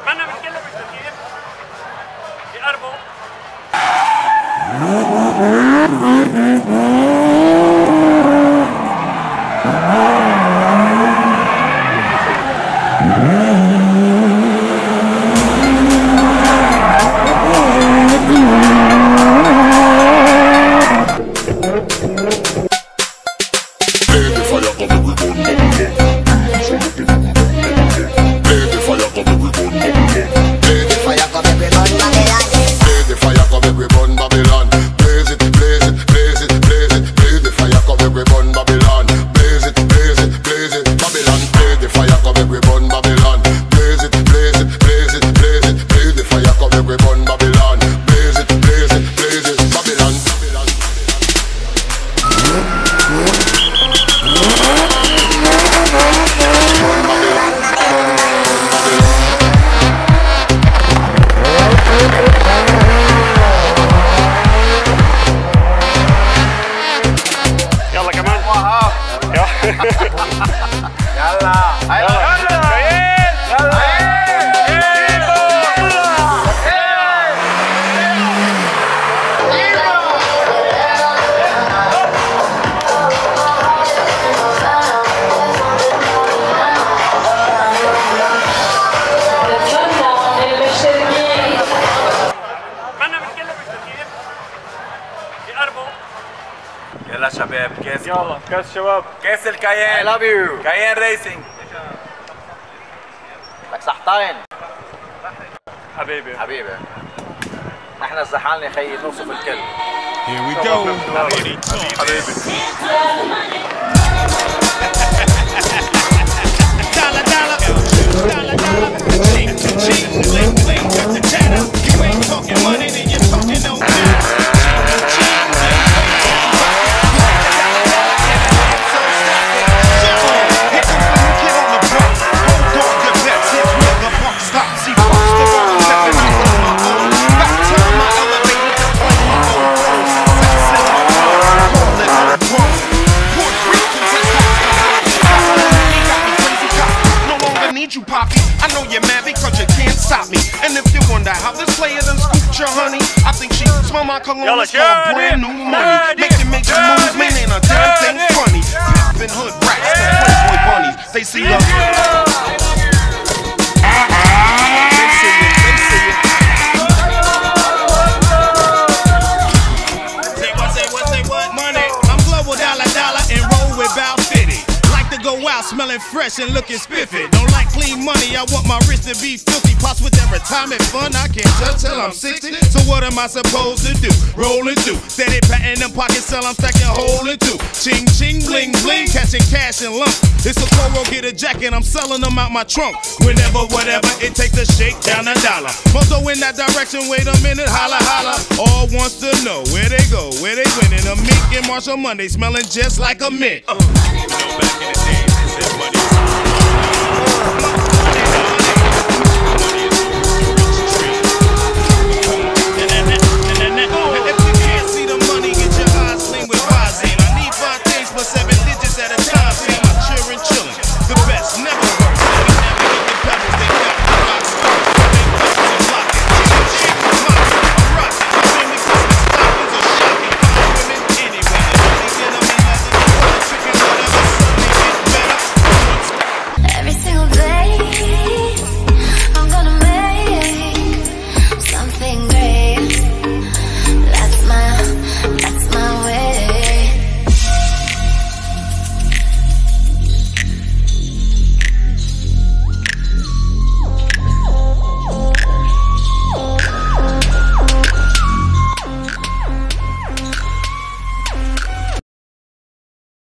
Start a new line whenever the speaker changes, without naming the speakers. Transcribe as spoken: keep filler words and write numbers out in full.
ما انا بتكلم بالتركيب يقربوا
يلا شباب كاس
يلا كاس شباب
كاس الكايان.
I love you.
كايان ريسنج.
لك صحتين
حبيبي
حبيبي. نحن الزحالنا يا خيي نوصف الكل.
Here we go.
حبيبي حبيبي
Dollar, dollar, dollar, dollar. Ching, ching, bling, bling. The chatter. You ain't talking money, then you're talking no matter. You poppy, I know you're mad because you can't stop me. And if you wonder how this player done scooped your honey, I think she smell my cologne for brand new money. Make them make the moves, man, ain't a damn thing funny. Pimpin' hood rats, the playboy bunnies, they see the. They see it, they see it. Say what, say what, say what? Money. I'm global dollar dollar and roll with about fifty. Go out smelling fresh and looking spiffy. Don't like clean money, I want my wrist to be filthy. Plus with that retirement fund, I can't touch till I'm sixty. So what am I supposed to do? Rolling through, steady patting them pockets till I'm stacking holding two. Ching ching bling bling, catching cash in lumps. It's a Coro, get a jacket, I'm selling them out my trunk. Whenever, whatever, it takes a shake down a dollar. Mozo in that direction, wait a minute, holla holla. All wants to know where they go, where they winning. A Meek and Marshall Monday, smelling just like a mint. Uh. You know, back in the days, they said money